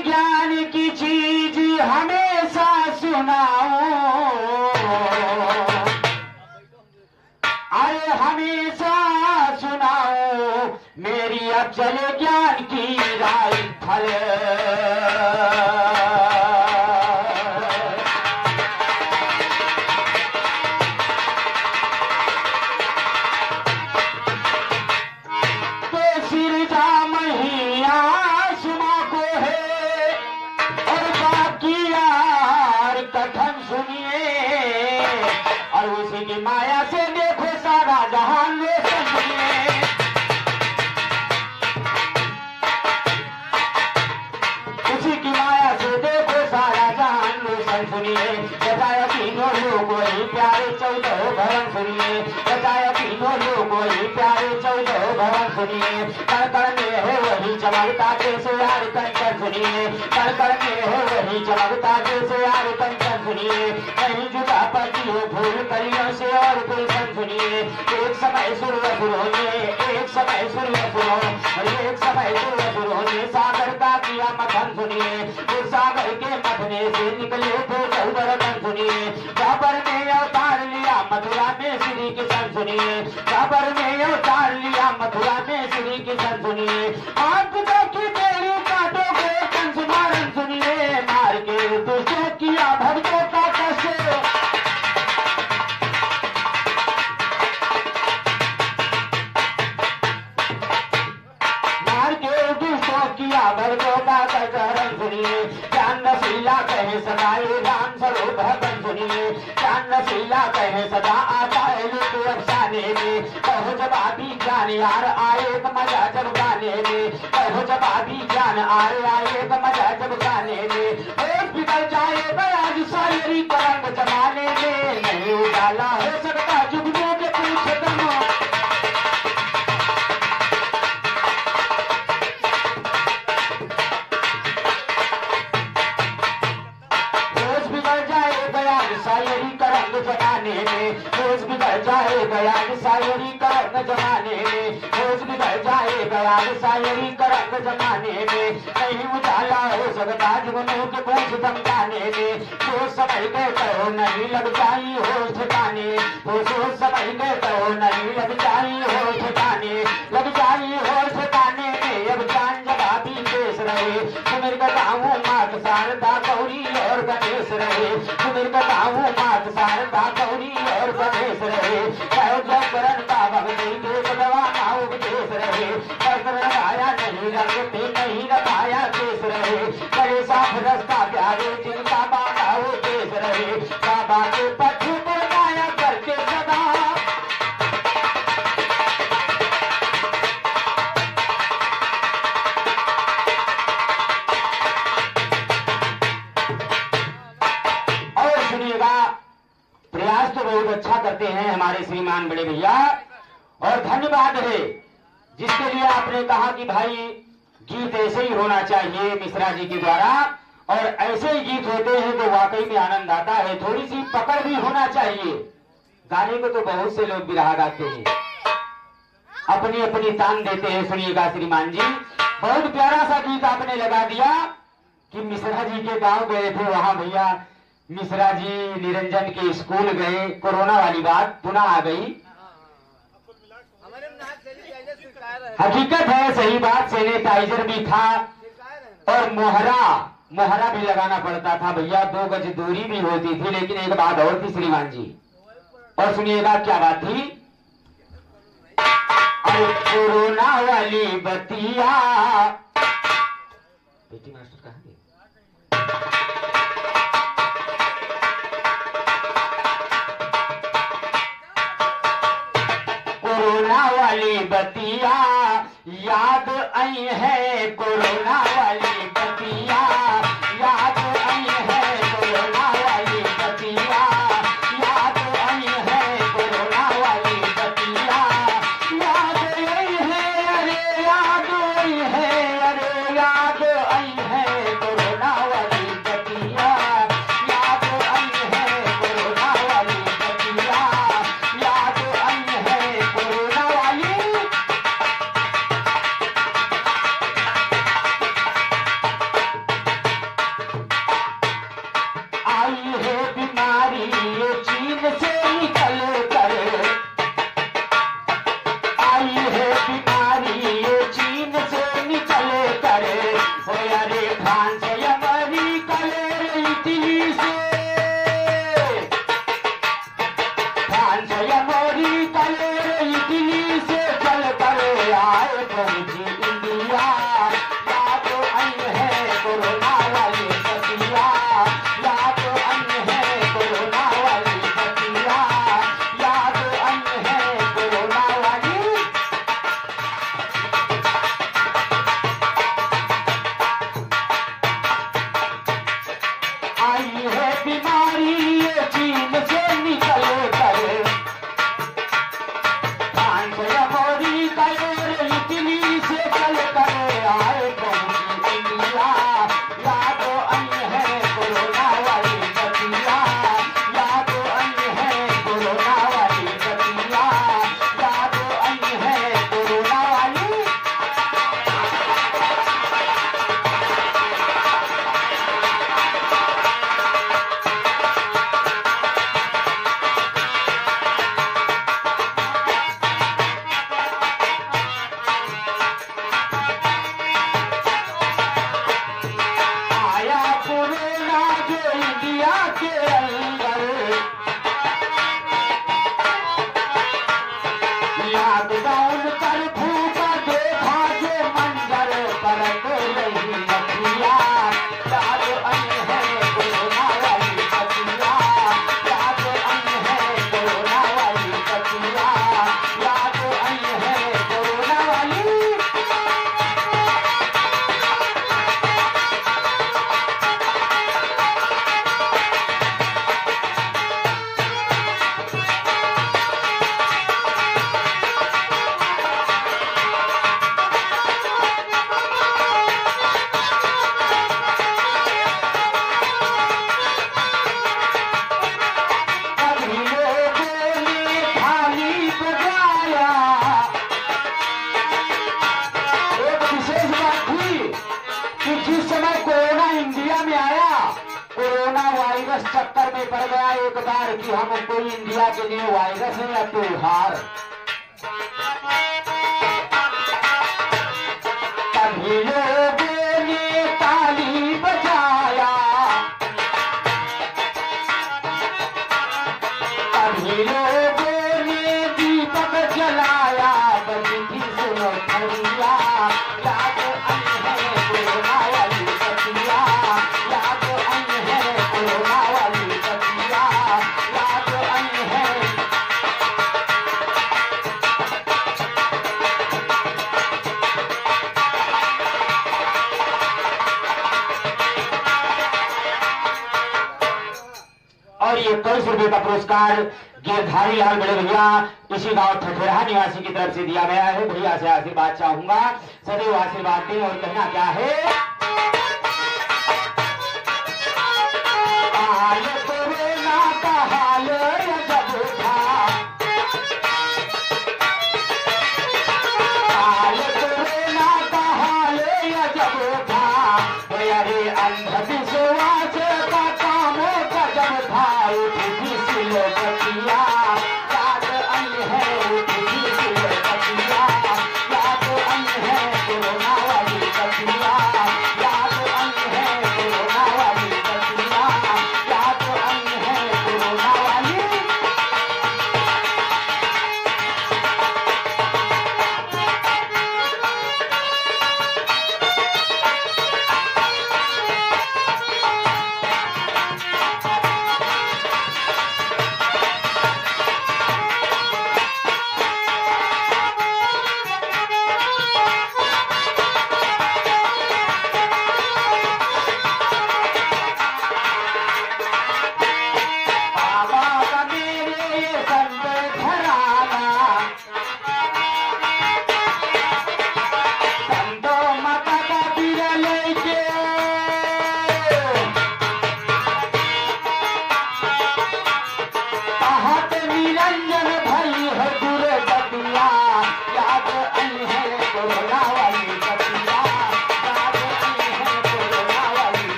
ज्ञान की चीज हमेशा सुनाओ, अरे हमेशा सुनाओ मेरी अचल ज्ञान की राय फल। तो सिरजा महिया सुना को है और बाकी यार कथन सुनिए, और उसी की माया से देखो सारा जहान लो सुनिए। उसी की माया से देखो सारा जहान लो सुनिए। बताया तीनों लोगों ही प्यारे 14 भवन सुनिए, बताया तीनों लोगों ही प्यारे 14 भवन सुनिए। कण कण में है वही चमकता जैसे यार कंचन सुनिए, कण कण में है वही चमकता जैसे यार कंचन सुनिए। कहीं जुदा पड़ती हो फूल कलियों से और गुलशन सुनिए। एक समय सूर्य ने, एक समय सूर्य एक समय सूर्य ने सागर का किया मथन सुनिए। उस सागर के मथने से निकले थे 14 रतन सुनिए। बाबर ने अवतार लिया मथुरा में श्री कृष्ण सुनिए, बाबर ने अवतार लिया मथुरा में श्री कृष्ण सुनिए। आप की बेड़ी काटोगे कंस मारन सुनिए, मार के दुष्टों किया भक्तों का कष्ट। किया भक्तों का कचहरन सुनिए। ज्ञान नशीला कहे सदा ये राम स्वरूप भगन सुनिए, ज्ञान नशीला कहे सदा आता है लुक अफसाने में। कहो जवाबी ज्ञान यार आए तो मजा जब गाने में, कहो जवाबी ज्ञान आए तो मजा जब गाने में। होश बिगड़ जाए बयान शायरी को रंग जमाने में, नहीं उजाला हो सकता जुगनों के पूछे दमों। शायरी का रंग जमाने में, रोज बिगड़ जाए बयान शायरी का रंग जमाने में, रोज बिगड़ जाए बयान शायरी का रंग जमाने में। नहीं उजाला हो सकता जुगनों के पूछ धमकाने में। सोच समय के कहो नहीं लग जाई हो ठिकाने, तो सोच समय के कहो नहीं लग जाई हो ठिकाने, लग जाई हो ठिकाने में। अब जान जवाबी पेश रहे सुमिर बताऊं मात शारदा गौरी और गणेश रहे, सुमिर बताऊं मात शारदा गौरी और गणेश रहे। कहो जयकरण का भक्ति के बलवाना उपदेश रहे, कर लगाया नहीं रंग पे नहीं रखाया केस रहे। करे साफ रास्ता प्यारे जिनका बाबा वो देश रहे, बाबा के पथ पर माया करके सदा। प्रयास तो बहुत अच्छा करते हैं हमारे श्रीमान बड़े भैया, और धन्यवाद है जिसके लिए आपने कहा कि भाई गीत ऐसे ही होना चाहिए मिश्रा जी के द्वारा, और ऐसे ही गीत होते हैं तो वाकई में आनंद आता है। थोड़ी सी पकड़ भी होना चाहिए। गाने को तो बहुत से लोग बिरहा गाते हैं, अपनी अपनी तान देते हैं। सुनिएगा श्रीमान जी, बहुत प्यारा सा गीत आपने लगा दिया कि मिश्रा जी के गांव गए थे, वहां भैया मिश्रा जी निरंजन के स्कूल गए, कोरोना वाली बात पुनः आ गई। हकीकत है, सही बात, सैनिटाइजर भी था और मोहरा भी लगाना पड़ता था भैया, 2 गज दूरी भी होती थी। लेकिन एक बात और थी श्रीमान जी, और सुनिएगा क्या बात थी। अरे कोरोना वाली बतिया, बेटी मास्टर कहाँ गई? कोरोना वाली बतिया याद आई है, कोरोना वाली बतिया याद आई है, कोरोना वाली बतिया याद आई है, कोरोना वाली बतिया याद आई है, अरे याद आई है, अरे याद आई है, कोरोना वाली बतिया याद आई है, कोरोना वाली बतिया याद आई है, कोरोना वाली। फ्रांस अमेरिका इटली से, फ्रांस अमेरिका इटली से चल कर आए पहुंची इंडिया। याद आई है कोरोना वाली बतिया, याद आई है कोरोना वाली बतिया, याद आई है कोरोना वाली। आई है बीमारी ये चीन से निकल कर, फ्रांस अमेरिका इटली से चल कर आए पहुंची इंडिया। याद आई है कोरोना वाली बतिया, याद आई है कोरोना वाली बतिया, याद आई है कोरोना वाली। आया कोरोना जो इंडिया के अंदर, लॉकडाउन कर्फ्यू का देखा जो मंजर, परत रही अखिया। याद आई है कोरोना वाली बतिया, याद आई है कोरोना वाली बतिया, याद आई है कोरोना वाली। कभी लोगों ने थाली बजाया। एक विशेष बात थी कि जिस समय कोरोना इंडिया में आया, कोरोना वायरस चक्कर में पड़ गया एक बार कि हम कोई इंडिया के लिए वायरस है या त्योहार। तभी लोगों ने ताली बजाया, तभी लोगों ने दीपक जलाया, बजी थी सुनो थरिया। याद आई है कोरोना वाली बतिया, याद आई है कोरोना वाली बतिया, याद आई है। और ये 21 रुपए का पुरस्कार गिरधारी लाल बड़े भैया इसी गांव ठठेरा निवासी की तरफ से दिया गया है। भैया से आशीर्वाद चाहूंगा, सदैव आशीर्वाद दें। और कहना क्या है, हाल कोरोना का हाल अजब था, हाल कोरोना का हाल अजब था। अरे अंधविश्वास का काम गजब था। उठी सिलो बतिया, याद आई है उठी सिलो बतिया, याद आई है कोरोना वाली बतिया, याद आई है कोरोना वाली बतिया, याद आई है कोरोना वाली।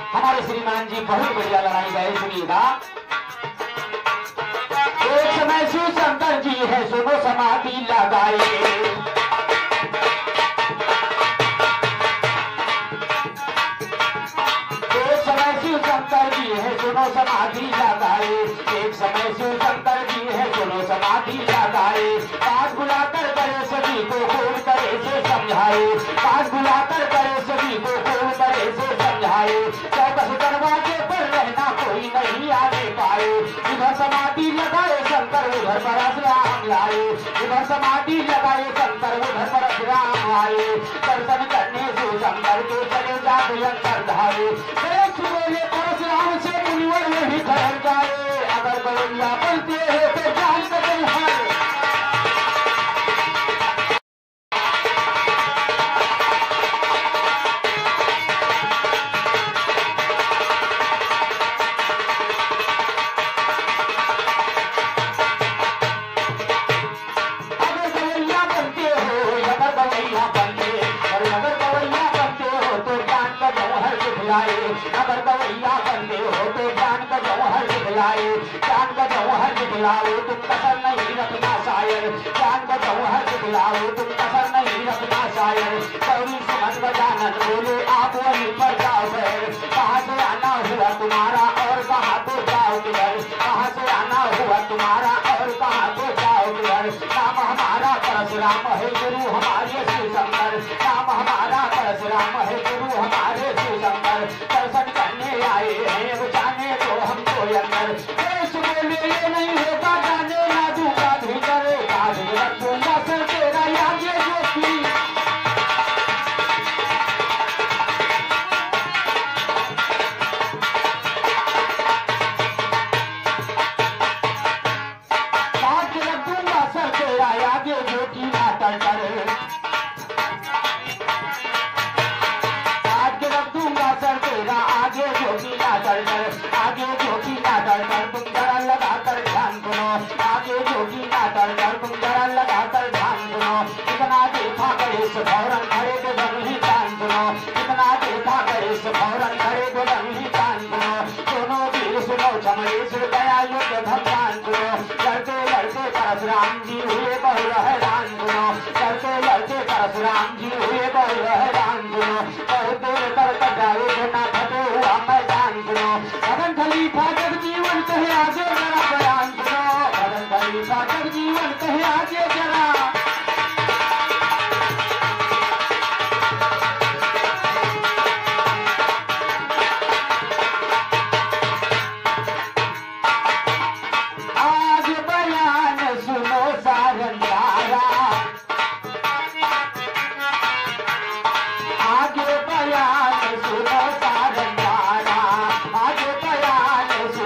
हमारे श्रीमान जी बहुत बढ़िया लड़ाई गए, सुनिएगा। एक समय शिव शंकर जी है सुनो समाधि लगाए, एक समय शिव शंकर जी है सुनो समाधि लगाए, एक समय शिव शंकर जी है सुनो समाधि लगाए। पास बुलाकर करे सभी को खोल करे से समझाए, पास बुलाकर करे सभी को खोल करे से समझाए। चौकस दरवाजे पर रहना कोई नहीं आने पाए, इधर समाधि लगाए शंकर उधर परशुराम आए, इधर समाधि लगाए शंकर उधर परशुराम आए। दर्शन करने शिव शंकर के चले जाते अंतर धारे, बोले परशुराम से मुनिवर में भी ठहर जाए। अगर गवैया बनते हो तो जान सकते हैं, अगर गवैया बनते हो, अगर गवैया बनते, अगर गवैया बनते हो तो जान का जौहर दिखलाए, अगर गवैया बनते हो तो जान का जौहर दिखलाए। जान का जौहर दिखलाओ तुम कसर नहीं रखना शायर, जान का जौहर दिखलाओ तुम कसर नहीं रखना शायर। कौड़ी समझ गजानन बोले आप वहीं पर जाओ फिर, कहाँ से आना हुआ तुम्हारा और कहाँ तो जाओ किधर, कहाँ से आना हुआ तुम्हारा और कहाँ तो जाओ किधर। नाम हमारा परशुराम है गुरु हमारे शिव शंकर, नाम हमारा परशुराम है गुरु हमारे शिव शंकर। दर्शन करने आए हैं जाने तो हमको अंदर, बोले ये नहीं होगा जाने ना दूंगा भीतर, काज रखूंगा सर तेरा याद ये ज्योति। काज रखूंगा सर तेरा याद ये ज्योति ना टलटर, आगे रख दूंगा सर तेरा आगे ज्योति ना टलटर, आगे ज्योति ना टलटर। तुम जरा लगाकर ध्यान सुनो, आगे ज्योति ना टलटर तुम जरा लगाकर ध्यान सुनो। इतना देखा करे से फौरन खड़े को ही कान सुनो, इतना देखा करे से फौरन खड़े को ही कान सुनो। दोनों वीर सुनो चमड़े से गया युद्ध भगवान सुनो, लड़ते लड़ते परशुराम जी हुए बहु हैरान सुनो, लड़ते लड़ते परशुराम जी हुए बहु हैरान सुनो। बहुत देर तक कटाए तो ना फटे हुआ मैदान सुनो। मदन खलीफा जगजीवन कहे आगे जरा बयान सुनो, मदन खलीफा जगजीवन कहे आगे जरा। आज बयान सुनो सारन तारा, आगे बयान सुनो सारन तारा, आगे बयान सुनो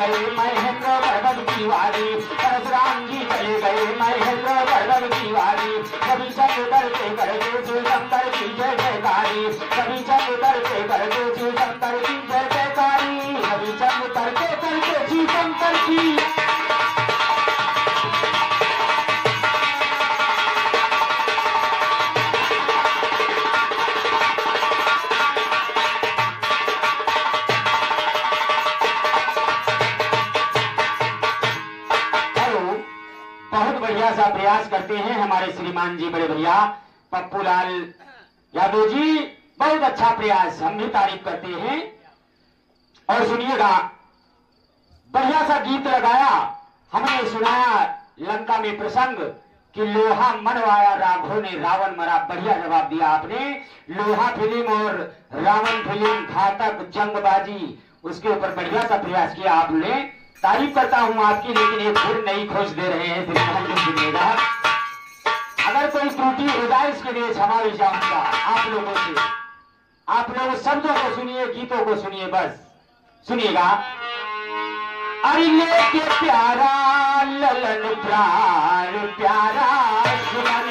गए महेंद्र वर्धन की वारी, परशुराम जी चले गए महेंद्र वर्धन की वारी। सभी चंद करते करते शिव शंकर की जय जयकारी, सभी चंद करते करते शिव शंकर की जय जयकारी, सभी चंद करते करते शिव शंकर की। सा प्रयास करते हैं हमारे श्रीमान जी बड़े भैया पप्पू लाल यादव जी, बहुत अच्छा प्रयास, हम भी तारीफ करते हैं। और सुनिएगा, बढ़िया सा गीत लगाया हमने, सुनाया लंका में प्रसंग कि लोहा मनवाया राघव ने रावण मरा। बढ़िया जवाब दिया आपने। लोहा फिल्म और रावण फिल्म घातक जंगबाजी, उसके ऊपर बढ़िया सा प्रयास किया आपने। तारीफ करता हूं आपकी, लेकिन एक फिर नई खोज दे रहे हैं सुनिएगा। अगर कोई त्रुटि होगा इसके लिए क्षमा भी चाहूंगा आप लोगों से। आप लोग शब्दों को सुनिए, गीतों को सुनिए, बस सुनिएगा। अरे लेके प्यारा ललन प्राण प्यारा सुमन,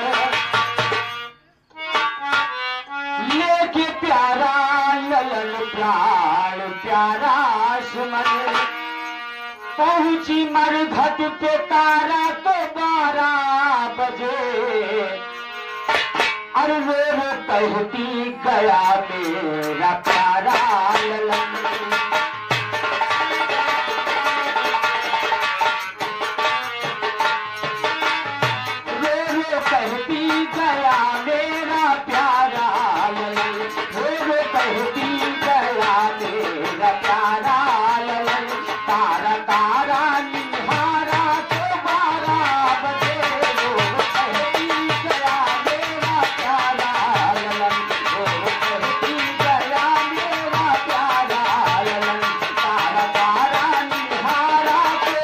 लेके प्यारा ललन प्राण प्यारा सुमन, पहुंची मरघट पे तारा तो 12 बजे। अरे रो कहती गया मेरा प्यारा ललन, रो कहती गया मेरा प्यारा ललन, रो कहती गया मेरा प्यारा ललन। तारा तारा निहारा तो 12 बजे, रो कहती गया मेरा प्यारा ललन, रो कहती गया मेरा प्यारा ललन। तारा तारा निहारा तो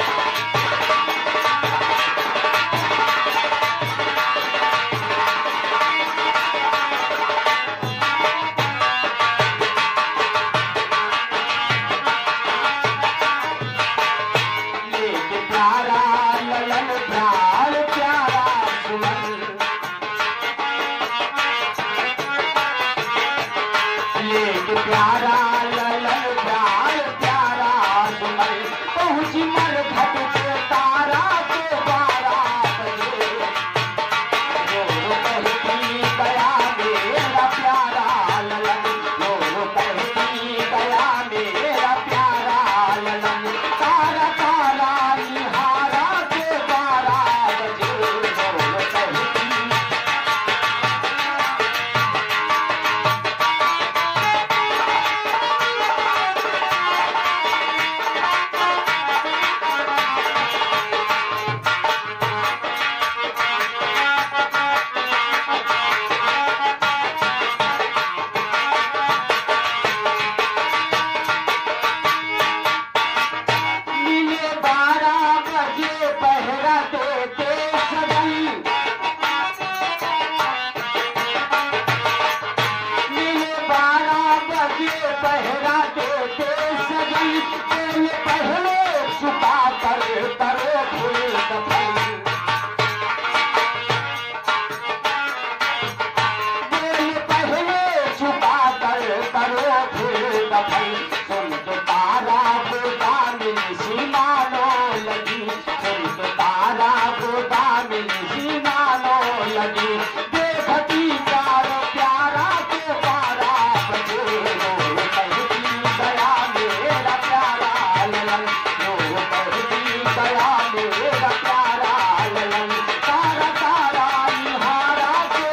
प्यारा ललन प्यार प्यारा सुमन, पहुंची मरघट पे तारा तो 12 बजे। रो कहती गया मेरा प्यारा ललन, रो कहती गया मेरा प्यारा ललन। तारा तारा निहारा तो 12 बजे, रो कहती पहरा देते सजन, पहले छुपा कर करो फूल दफन, पहले छुपा कर करो फूल दफन। सुन तो तारा गोदा मिल सी मानो लगी, सुन तो तारा गोदा मिल सी मानो लगी। देखती प्यार प्यारा के 12 बजे, रो कहती गया मेरा प्यारा ललन, रो कहती गया मेरा प्यारा ललन। तारा तारा निहारा के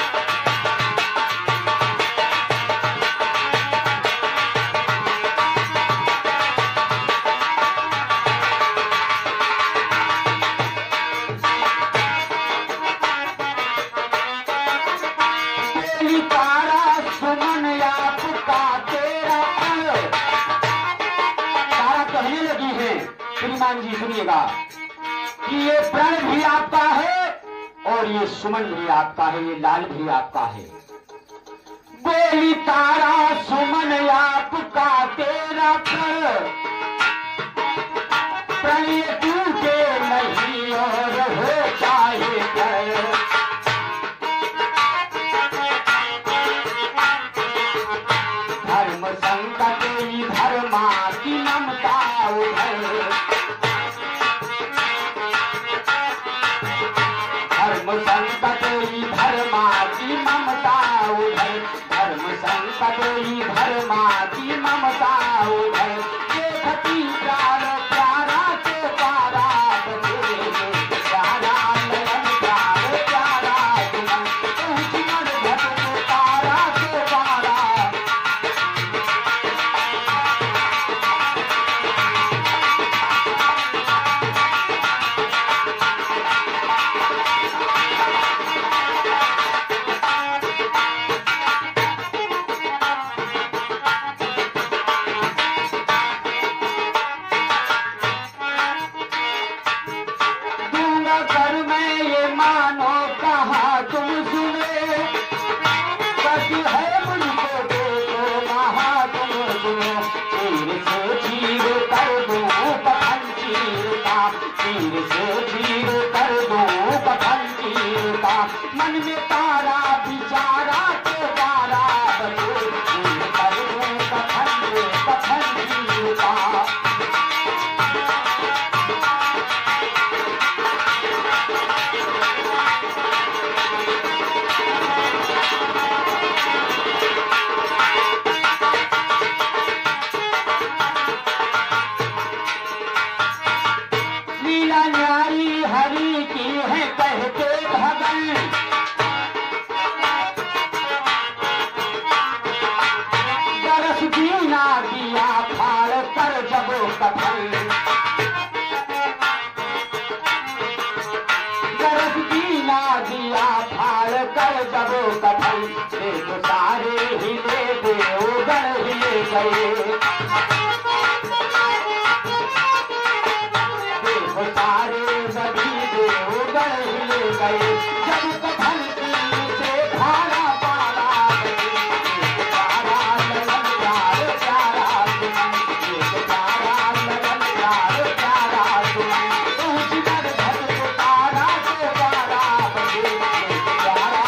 तारा सुमन आपका तेरा प्रण। तारा कहने लगी है श्रीमान जी, सुनिएगा कि ये प्रण भी आपका है और ये सुमन भी आपका है, ये लाल भी आपका है। बोली तारा सुमन आपका तेरा प्रण, प्रणय टूटे नहीं और हो चाहे प्रणय। धर्म संकट ही धर्मा की ममता उधर, धर्म संकट ही धर्मा की ममता उधर, धर्म संकट ही धर्मा की ममता उधर। देखती प्यार प्यारा के प्यारा बचे, प्यारा नयन प्यार प्यारा दुमन, मन भटक तारा के पारा। मन में तारा बिचारा के तारा बचे, कर दूं कफन जीवता। लीला न्यारी हरि की है कहते भगन, दरस दीना दिया फाड़ कर जब कफन, दरस दीना दिया फाड़ कर जब कफन। देख सारे हिले देवगण हिले गए, देख सारे सभी देवगण हिले गए। जब कफन से भाड़ा पारा प्यारा लगन प्यार प्यारा सुमन, प्यारा लगन प्यार प्यारा सुमन। ऊँच कर भटक तारा के पारा बचे, प्यारा।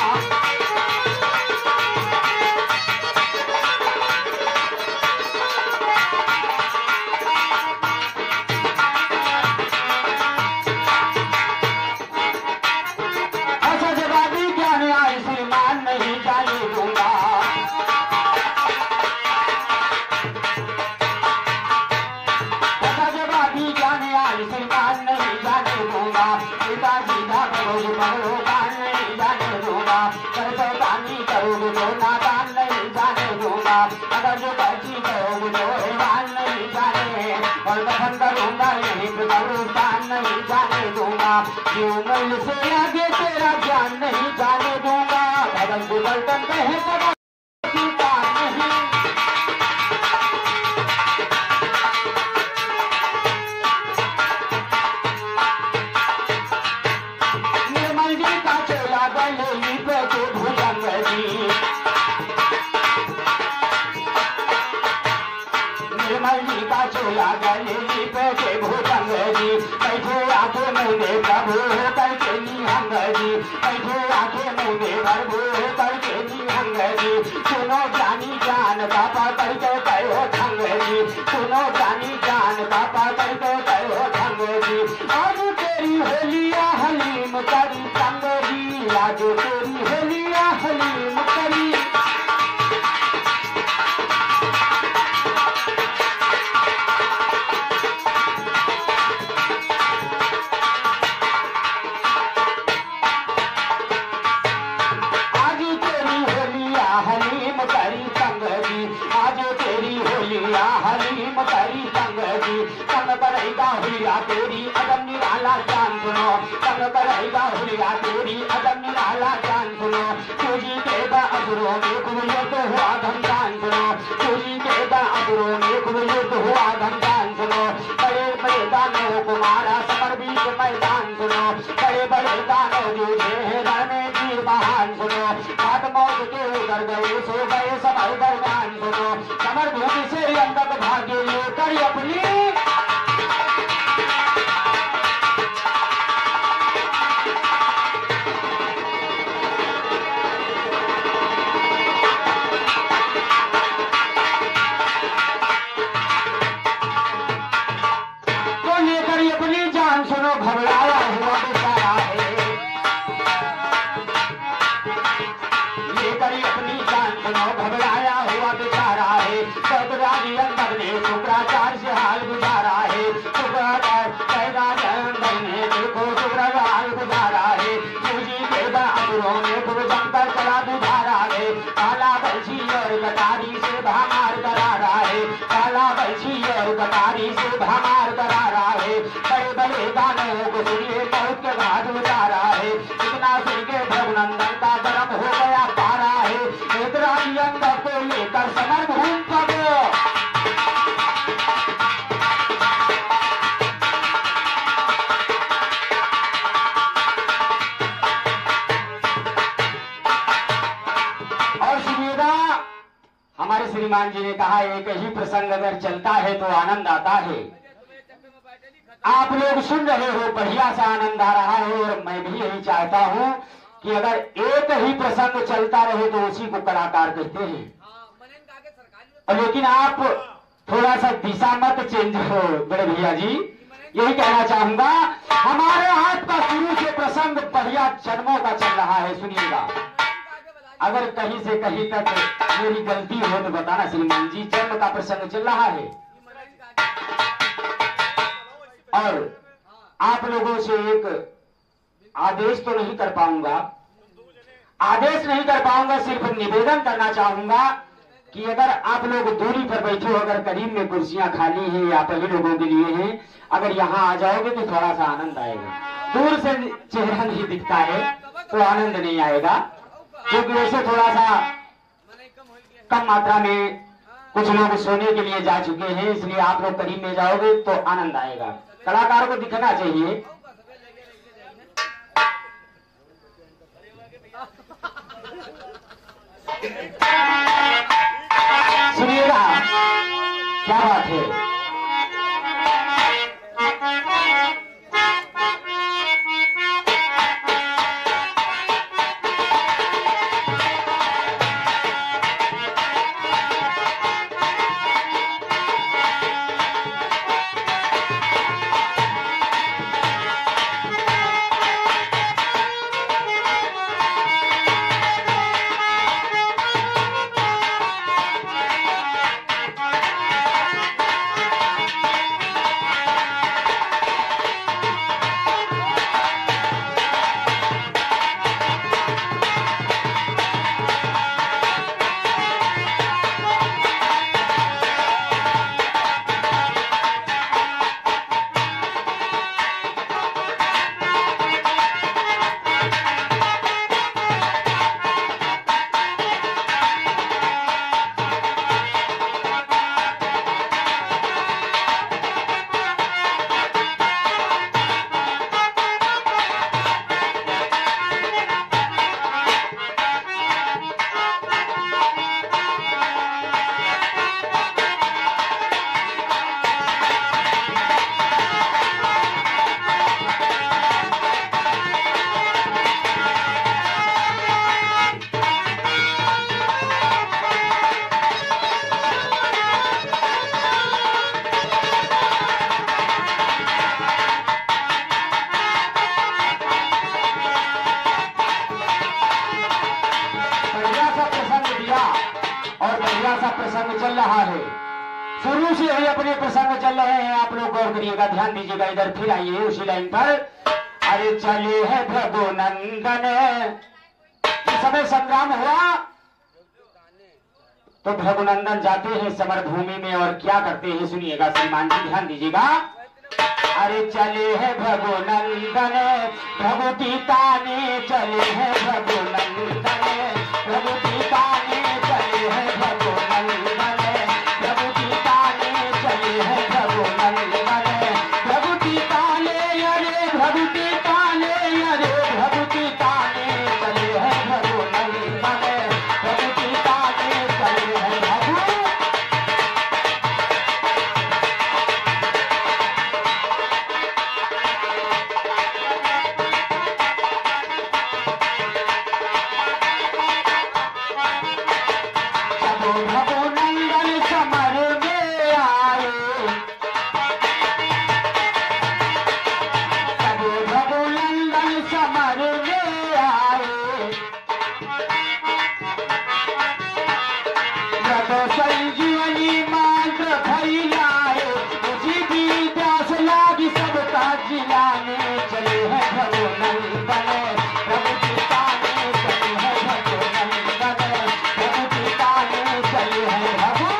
जवाबी क्या न्याय श्रीमान नहीं जाने दूंगा, जवाबी क्या न्याय श्रीमान नहीं जाने दूंगा। सीधा सीधा करोगे भगवान नहीं जाने दूंगा, कर पानी करोगे तो नादान नहीं जाने दूंगा। अगर जो बची करोगे तो हैवान नहीं जाने, और दफन करूंगा यहीं पे कब्रिस्तान नहीं जाने दूंगा। क्यों मूल से आगे तेरा ज्ञान नहीं जाने दूंगा, भगन को बर्तन कहे तो नहीं। निर्मल जी का चोला गले पे के भुजंग जी, निर्मल जी का चोला गले पे के भुजंग जी। बैठे आके मुझे प्रभु करके निहंग जी, बैठे आके मुझे प्रभु करके निहंग जी। सुनो जानी जान बाबा करके कहो ठंग जी, सुनो जानी जान बाबा करके कहो ठंग जी। आज तेरी होलिया हलीम करी संग जी, आज तेरी होलिया हलीम करी। हलीम करी संग जी, आज तेरी होलिया हलीम करी संग जी। संग करेगा हुलिया तेरी अदम निराला जान सुनो, संग करेगा हुलिया तेरी अदम निराला जान सुनो। सूजी देगा अबरों में कुबुलियत हुआ घमसान सुनो, सूजी देगा अबरों में कुबुलियत हुआ घमसान सुनो। बड़े बड़े दानों को मारा समर बीच मैदान सुनो, बड़े बड़े दानों जूझे हैं रण में वीर महान सुनो। घाट मौत के उतर गए सो गए सब दरम्यान सुनो, समर भूमि से अंतक भाग्य लेकर अपनी अपनी जान सुनो घबराया हुआ बेचारा है चौधरी अंदर ने शुक्राचार्य से हाल गुजारा है अंदर ने देखो शुक्र हाल गुजारा है सूजी के बाबरों में जमकर चला बुझारा है काला बलछी और कटारी से भामार करा रहा है काला बलछी और कटारी से भामार करा रहा है बड़े बड़े गानों को सुनिए बहुत के बाद उतारा है इतना सुन के रघुनंदन का गर्म हो गया पारा है नेत्राजी अंग को लेकर समर भूमि पर हमारे श्रीमान जी ने कहा एक ही प्रसंग अगर चलता है तो आनंद आता है। आप लोग सुन रहे हो बढ़िया सा आनंद आ रहा है और मैं भी यही चाहता हूँ कि अगर एक ही प्रसंग चलता रहे तो उसी को कलाकार कहते हैं। लेकिन आप थोड़ा सा दिशा मत चेंज हो बड़े भैया जी, यही कहना चाहूंगा। हमारे हाथ का शुरू से प्रसंग बढ़िया जन्मों का चल रहा है, सुनिएगा। अगर कहीं से कहीं तक मेरी गलती हो तो बताना श्रीमान जी, जन्म का प्रसंग चल रहा है और आप लोगों से एक आदेश तो नहीं कर पाऊंगा, आदेश नहीं कर पाऊंगा, सिर्फ निवेदन करना चाहूंगा कि अगर आप लोग दूरी पर बैठे हो, अगर करीब में कुर्सियां खाली हैं या पहले लोगों के लिए हैं, अगर यहाँ आ जाओगे तो थोड़ा सा आनंद आएगा। दूर से चेहरा नहीं दिखता है तो आनंद नहीं आएगा, क्योंकि वैसे थोड़ा सा कम मात्रा में कुछ लोग सोने के लिए जा चुके हैं, इसलिए आप लोग करीब में जाओगे तो आनंद आएगा। कलाकार को दिखना चाहिए। सुनिएगा क्या बात है। प्रसंग चल रहा है, शुरू से ही अपने प्रसंग चल रहे हैं। आप लोग गौर करिएगा, ध्यान दीजिएगा, इधर फिर आइए उसी लाइन पर। अरे चले है भगुनंदन, इस समय संग्राम हुआ तो भगुनंदन जाते हैं समर भूमि में और क्या करते हैं सुनिएगा श्रीमान जी, ध्यान दीजिएगा। अरे चले है भगुनंदन, भगु पिता ने चले है भगुनंदन, भगु पिता ने चले है भगुनंदन, भगु पिता ने चले है भगुनंदन, भगु पिता ने अरे भगु पिता ने अरे भगु पिता ने चले है भगुनंदन, भगु पिता ने चले है भगु। संजीवनी मंत्र फैलाए, उसी की प्यास लागी सबका जिलाने चले हैं प्रभु नंदन, प्रभु पिता ने चले हैं प्रभु नंदन, प्रभु पिता ने चले हैं प्रभु।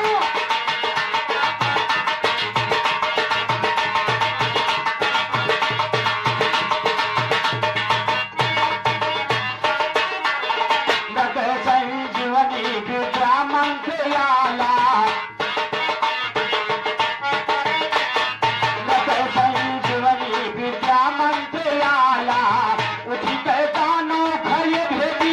संजीवनी विद्या मंत्र आला, संजीवनी विद्या मंत्र आला, उठी के दानो खड़े भेजी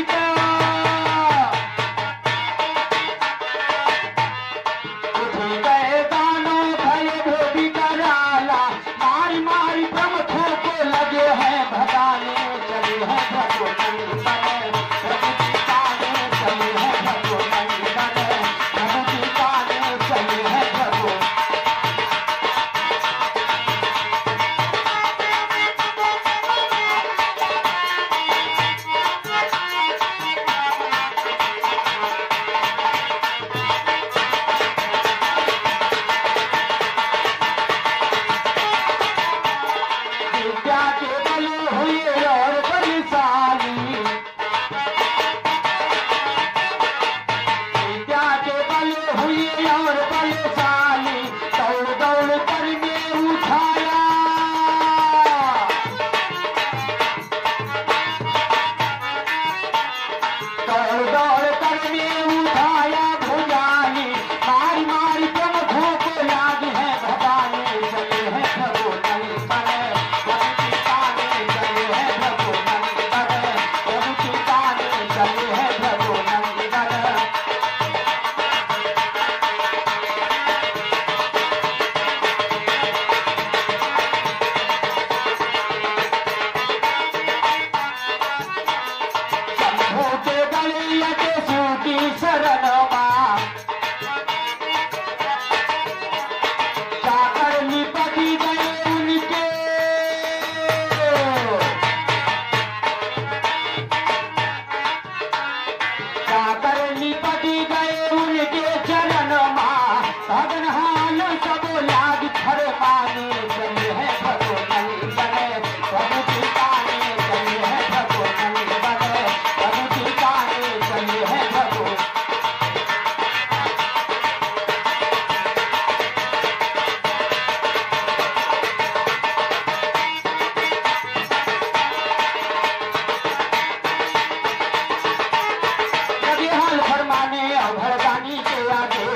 उठी गए दानो खड़े भेजी कराला, मारी मारी प्रमुखों को लगे हैं भगाने चले हैं प्रभु नंदन, प्रभु पिता ने चले हैं प्रभु नंदन, प्रभु पिता ने चले हैं प्रभु। विद्या के बल हुए और बलशाली, विद्या के बल हुए और बलशाली, दौड़ दौड़ कर में उठाया, दौड़ दौड़ कर में उठाया भुजाली, मारी मारी प्रमुखों को याद है भगाने चले हैं प्रभु नंदन, प्रभु पिता ने चले हैं प्रभु नंदन, प्रभु पिता ने चले हैं प्रभु नंदन। शंभू के गले लगे सूखी शरण मां, जाकर लिपटी गए उनके, जाकर लिपटी गए उनके चरण मां, भगन हाल सब लाग फरमाने चले हैं प्रभु नंदन, प्रभु पिता ने चले हैं प्रभु नंदन, प्रभु पिता ने चले हैं प्रभु। लगे हाल फरमाने अभरदानी के आगे,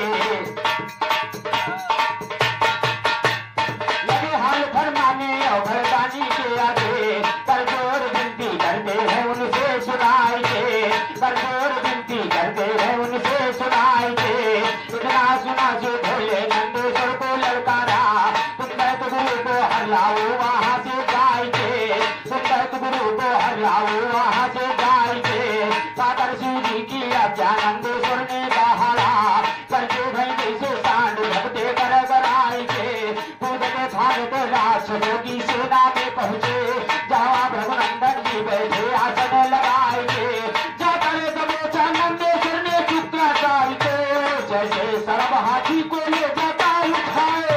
लगे हाल फरमाने अभरदानी के आगे, करजोर विनती करते हैं उनसे सुनाई दे, करजोर विनती करते हैं उनसे सुनाई दे, इतना सुना से भोले नंदेश्वर को ललकारा, तुम कहत गुरु को हर लाओ वहां से जाए के, तुम कहत गुरु को हर लाओ वहां से जाए के, सागर शिव जी की आज्ञा नंदेश्वर ने बहारा, करके भाई जैसे सांड भगते कर कराए के, कूदते भागते राक्षसों की सेना में पहुंचे, जहाँ रघुनंदन जी बैठे आसन लगाए के, जाकर दबोचा नंदेश्वर ने शुक्राचार्य को, जैसे सर्व हाथी को ले जाता उठाए,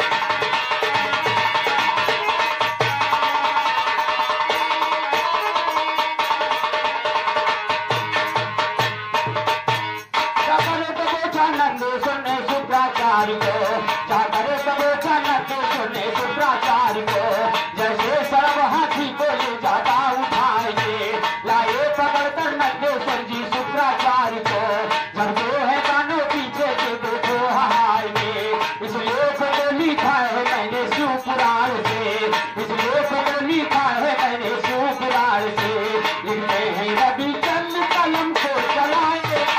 जाकर दबोचा नंदेश्वर ने शुक्राचार्य को, जाकर दबोचा नंदेश्वर ने शुक्राचार्य को, जैसे सर्व हाथी को ले जाता उठाएंगे, लाए पकड़ कर नंदेश्वर जी शुक्राचार्य को, जब जो है कानों पीछे से देखो हाएंगे, इसलिए तो लिखा है मैंने शिव पुराण से, इसलिए तो लिखा है मैंने शिव पुराण से, लिखते हैं रविचंद्र कलम को चलाए।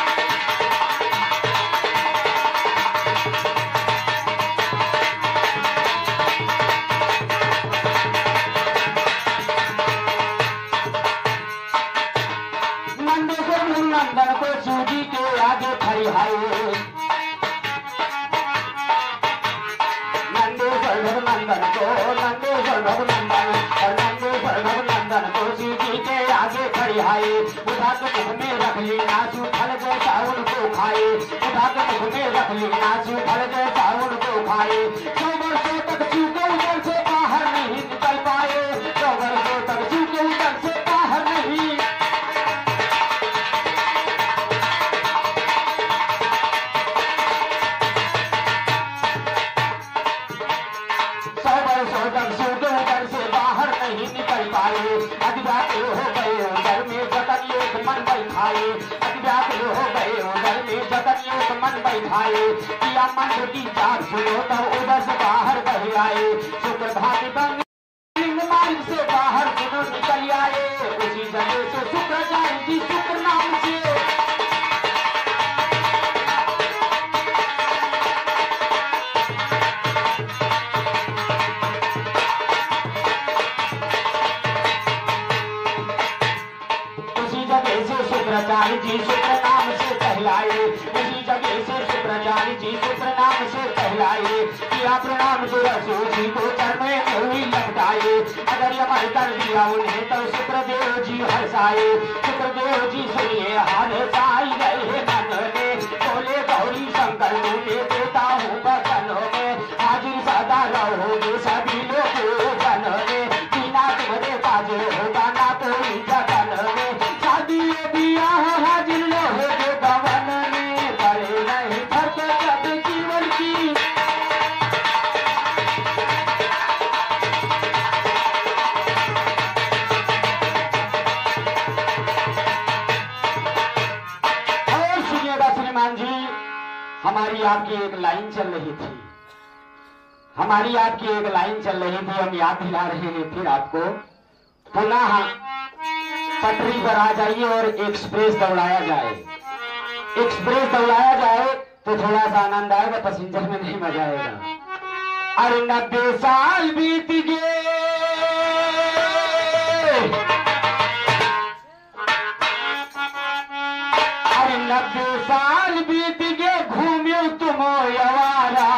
नंदेश्वर नंदन को शिव जी के आगे फरियाए, नंदेश्वर नंदन को, नंदेश्वर नंदन और नंदेश्वर नंदन को शिव जी के आगे फरियाए, उठा के मुख में रख ली नाचू फल जैसा उनको खाए, उठा के मुख में रख लेना, शिव फल जैसा उनको खाए। 100 वर्षों तक शिव के उदर से बाहर नहीं निकल पाए, 100 वर्षों तक शिव के उदर से बाहर नहीं। 100 वर्षों तक शिव के उदर से बाहर नहीं निकल पाए, अतिव्याकुल हो गए उदर में जगत एक मन बैठाए, अतिव्याकुल हो गए उदर में जगत एक मन बैठाए। किया मंत्र की जाप सुनो तब उदर से बाहर बह आए, शुक्र भाग्य बन मार्ग से बाहर सुनो निकल आए। उसी जगह से शुक्राचार्य जी शुक्र नाम से शुक्राचार्य जी शुक्र नाम से कहलाए, उसी जगह से शुक्राचार्य जी शुक्र नाम से कहलाए। किया प्रणाम तुलसी जी को चरण में हुई लपटाए, अगर यमन कर दिया उन्हें तो शुक्रदेव जी हर्षाए। शुक्रदेव जी सुनिए हाल साई रहे मन में, बोले गौरी शंकर मुझे देता हूँ बचन में, हाजिर सदा रहोगे सभी लोग जन में, बिना तुम्हारे काज होगा ना कोई जगन में, शादी हाजिर रहोगे गवन में, बड़े नहीं फर्क कभी जीवन की। और सुनिएगा श्रीमान जी, हमारी आपकी एक लाइन चल रही थी, हमारी आपकी एक लाइन चल रही थी, हम याद दिला रहे हैं फिर आपको। पुनः पटरी पर आ जाइए और एक्सप्रेस दौड़ाया जाए, एक्सप्रेस दौड़ाया जाए तो थोड़ा सा आनंद आएगा, पैसेंजर में नहीं मजा आएगा। अरे 90 साल बीत गए, अरे 90 साल बीत गए घूमियो तुम यवारा,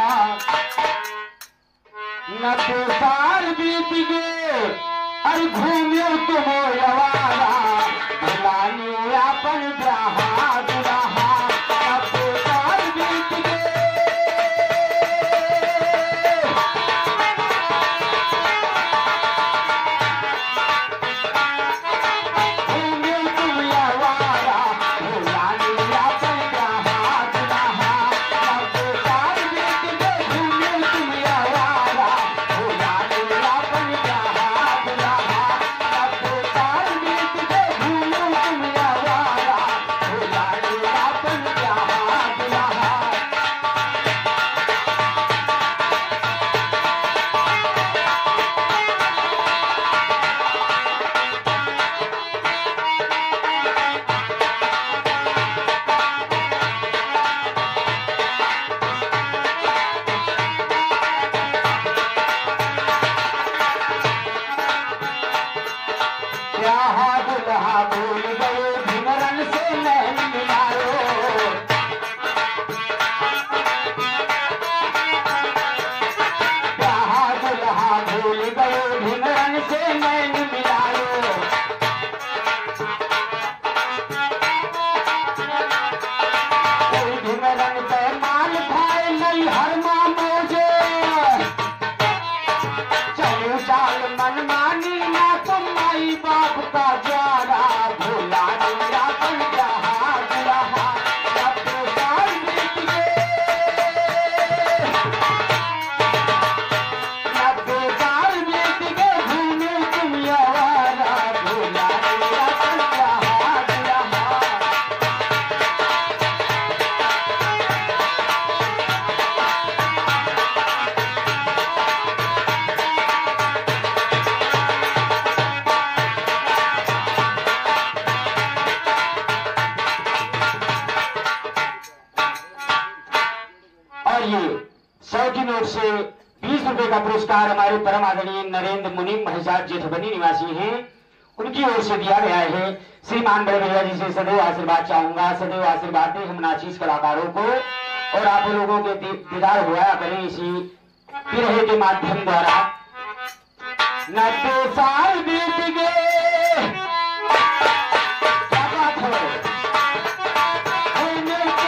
90 साल बीत गए अरे घूमियो तुम यवारा, भुलानी अपन जहा दुल्हा, 90 साल बीत गए, घूमियो तुम यवारा, भुलानी अपन जहा दुल्हा, 90 साल बीत गए घूमियो तुम यवारा, भुलानी अपन जहा दुल्हा, 90 साल बीत गए घूमियो तुम यवारा, भुलानी अपन जहा दुल्हा। क्या दुल्हा भूल गए भीमरन से नैन मिलायो, क्या दुल्हा भूल गए भीमरन से नैन मिलायो, कोई भीमरन पे माल खाए नहीं हर माँ मोजे, चलो चाल मन मानी ना तुम माई बाप का ज्वारा, भूला दिया बन जहा दुल्हा, 90 साल बीत गए, 90 साल बीत गए घूमे तुम यवारा, भूला दिया बन जहा दुल्हा। और ये 100 की नोट से 20 रुपए का पुरस्कार हमारे परम आदरणीय नरेंद्र मुनि महिजात जेठबनी निवासी हैं, उनकी ओर से दिया गया है। श्रीमान बड़े भैया जी से सदैव आशीर्वाद चाहूंगा, सदैव आशीर्वाद दें हम नाचीज कलाकारों को, और आप लोगों के दीदार हुआ करें इसी पिरहे के माध्यम द्वारा। 90 साल बीत गए, क्या बात है,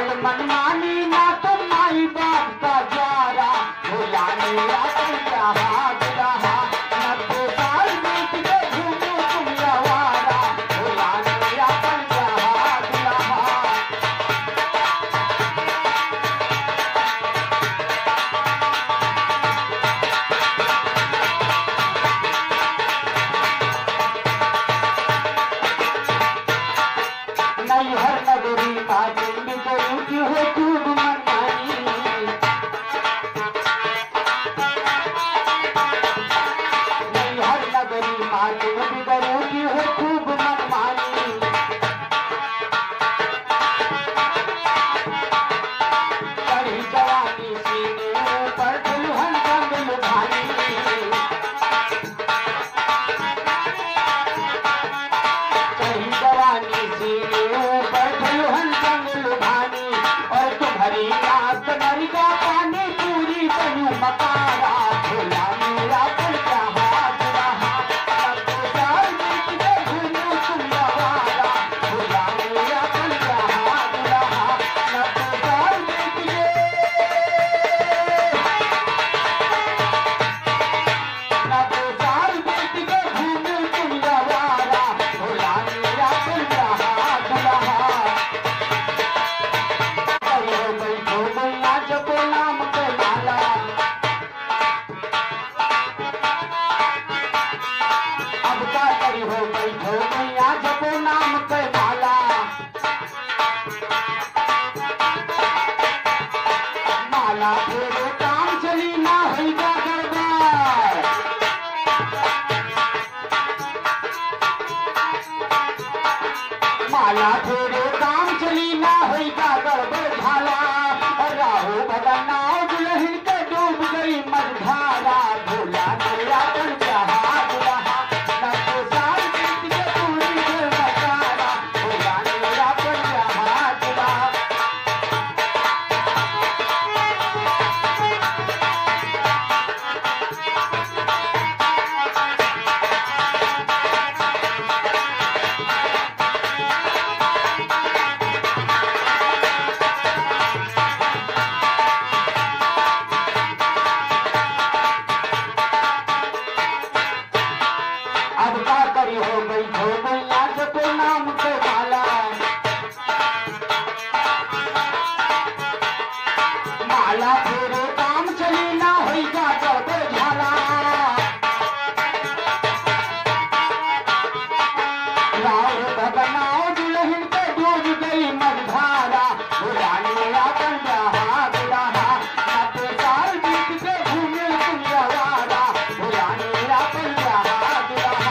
कल मनमानी ना तो माई बाप का द्वारा भुलाने अपन जहाँ दुल्हा न तो साल बीत गए घूमो तुम आवारा भुलाने अपन जहाँ दुल्हा हर नगरी मातम की हो खूब मनमानी हर नगरी मातम की हो खूब मनमानी कड़ी जवानी सीने पर दुल्हन रंग लुभानी कड़ी जवानी सीने तुम्हारी रात मरी का पानी पूरी बनू मकारा भोला मेरा पर जहाँ दुल्हा चार बीत गए घूमो तुम आवारा भोला मेरा पर जहाँ दुल्हा चार बीत गए चार बीत गए घूमो तुम आवारा भोला मेरा पर जहाँ दुल्हा जपो नाम के माला अब का करी हो बैठो मैया जपो नाम के माला माला फेरो काम चली ना होगा गड़बड़ माला फेरो काम चली ना होगा गड़बड़ झाला राहु भगनाव दुल्हन के डूब गई मझधारा भोला मेरा पर जहाँ दुल्हा न तो साल बीत के पूरी घर मकारा भोला मेरा पर जहाँ दुल्हा अब का करी हो बैठो मैया जपो नाम के माला माला फेरो काम चली ना होगा गड़बड़ झाला राव भगनाव दुल्हन के डूब गई मझधारा भुलाने अपन जहाँ दुल्हा न तो साल बीत के घूमे तुम आवारा भुलाने अपन जहाँ दुल्हा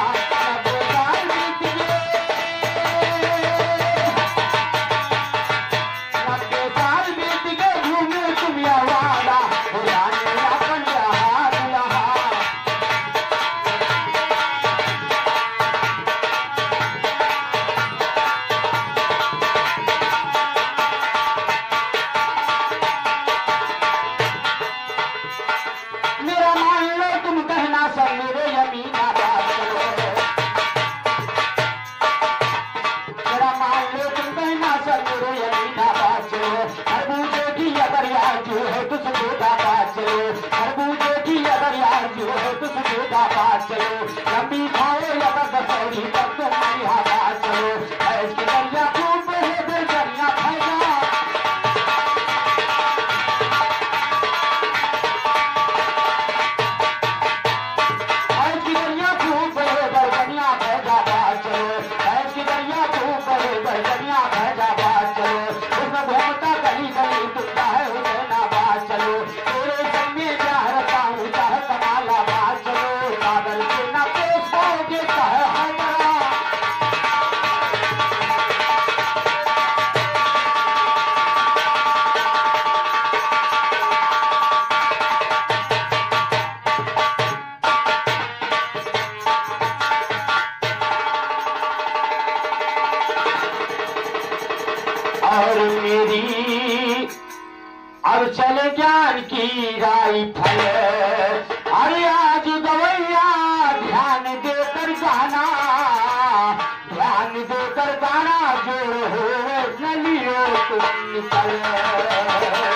मेरा मान लो तुम कहना सब मेरे यमीना बात चलो मेरा मान लो तुम कहना सब मेरे यमीना बात चलो खरबूजे की अगर यार जो है तो सजोदा बात चलो खरबूजे की अगर यार जो है तो सजोदा बात चलो लंबी खाओ अगर दसौरी तब तो यहाँ बात चलो ऐसी दरिया खूब है दरिया खाएगा और मेरी अब चले ज्ञान की राइफल। अरे आज गवैया ध्यान देकर गाना, ध्यान देकर गाना जो हो न लियो तुम। मिसाल